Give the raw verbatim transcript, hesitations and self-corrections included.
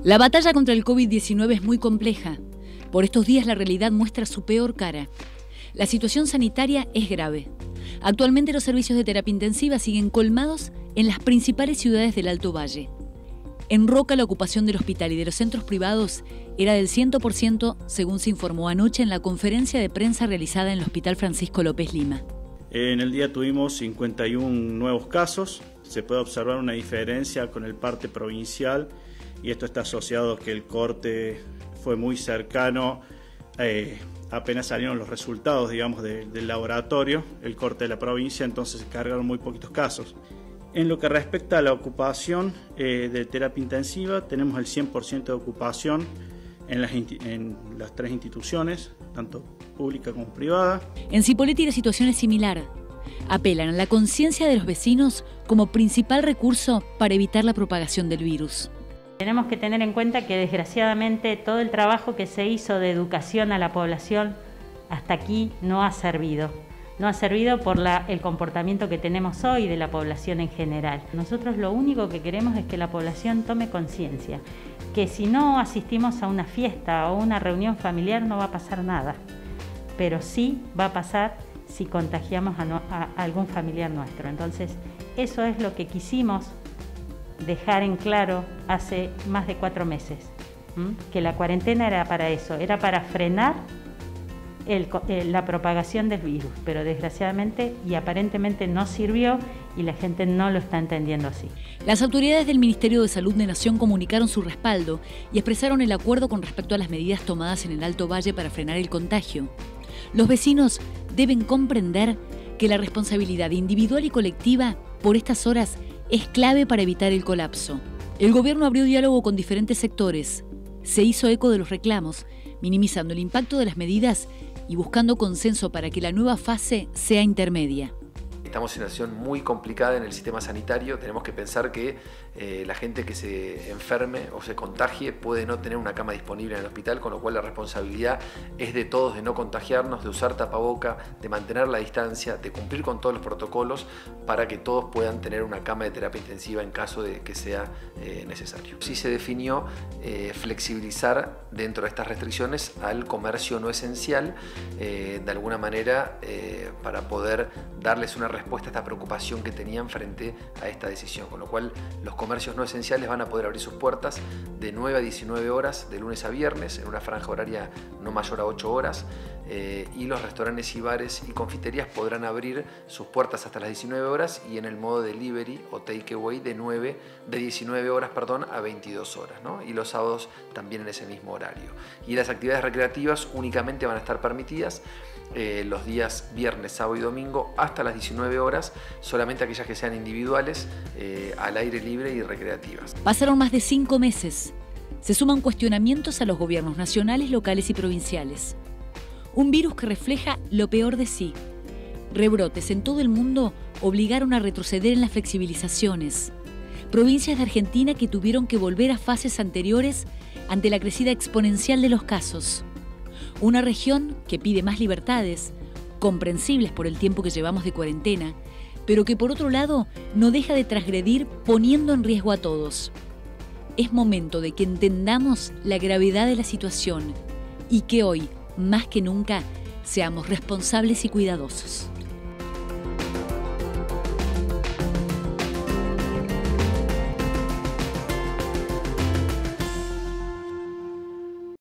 La batalla contra el COVID diecinueve es muy compleja. Por estos días la realidad muestra su peor cara. La situación sanitaria es grave. Actualmente los servicios de terapia intensiva siguen colmados en las principales ciudades del Alto Valle. En Roca la ocupación del hospital y de los centros privados era del cien por ciento, según se informó anoche en la conferencia de prensa realizada en el Hospital Francisco López Lima. En el día tuvimos cincuenta y uno nuevos casos. Se puede observar una diferencia con el parte provincial y esto está asociado a que el corte fue muy cercano. Eh, apenas salieron los resultados, digamos, de, del laboratorio, el corte de la provincia, entonces se cargaron muy poquitos casos. En lo que respecta a la ocupación eh, de terapia intensiva, tenemos el cien por ciento de ocupación en las, en las tres instituciones, tanto pública como privada. En Cipolletti la situación es similar. Apelan a la conciencia de los vecinos como principal recurso para evitar la propagación del virus. Tenemos que tener en cuenta que desgraciadamente todo el trabajo que se hizo de educación a la población hasta aquí no ha servido. No ha servido por la, el comportamiento que tenemos hoy de la población en general. Nosotros lo único que queremos es que la población tome conciencia, que si no asistimos a una fiesta o una reunión familiar no va a pasar nada, pero sí va a pasar si contagiamos a, no, a, a algún familiar nuestro. Entonces, eso es lo que quisimos dejar en claro hace más de cuatro meses, ¿m? Que la cuarentena era para eso, era para frenar el, el, la propagación del virus, pero desgraciadamente y aparentemente no sirvió y la gente no lo está entendiendo así. Las autoridades del Ministerio de Salud de Nación comunicaron su respaldo y expresaron el acuerdo con respecto a las medidas tomadas en el Alto Valle para frenar el contagio. Los vecinos deben comprender que la responsabilidad individual y colectiva por estas horas es clave para evitar el colapso. El gobierno abrió diálogo con diferentes sectores, se hizo eco de los reclamos, minimizando el impacto de las medidas y buscando consenso para que la nueva fase sea intermedia. Estamos en una situación muy complicada en el sistema sanitario. Tenemos que pensar que eh, la gente que se enferme o se contagie puede no tener una cama disponible en el hospital, con lo cual la responsabilidad es de todos de no contagiarnos, de usar tapaboca, de mantener la distancia, de cumplir con todos los protocolos para que todos puedan tener una cama de terapia intensiva en caso de que sea eh, necesario. Sí se definió eh, flexibilizar dentro de estas restricciones al comercio no esencial, eh, de alguna manera eh, para poder darles una respuesta respuesta a esta preocupación que tenían frente a esta decisión, con lo cual los comercios no esenciales van a poder abrir sus puertas de nueve a diecinueve horas de lunes a viernes en una franja horaria no mayor a ocho horas eh, y los restaurantes y bares y confiterías podrán abrir sus puertas hasta las diecinueve horas y en el modo delivery o takeaway de, nueve, de diecinueve horas perdón, a veintidós horas, ¿no? Y los sábados también en ese mismo horario. Y las actividades recreativas únicamente van a estar permitidas Eh, los días viernes, sábado y domingo hasta las diecinueve horas, solamente aquellas que sean individuales, eh, al aire libre y recreativas. Pasaron más de cinco meses. Se suman cuestionamientos a los gobiernos nacionales, locales y provinciales. Un virus que refleja lo peor de sí. Rebrotes en todo el mundo obligaron a retroceder en las flexibilizaciones. Provincias de Argentina que tuvieron que volver a fases anteriores ante la crecida exponencial de los casos. Una región que pide más libertades, comprensibles por el tiempo que llevamos de cuarentena, pero que por otro lado no deja de transgredir poniendo en riesgo a todos. Es momento de que entendamos la gravedad de la situación y que hoy, más que nunca, seamos responsables y cuidadosos.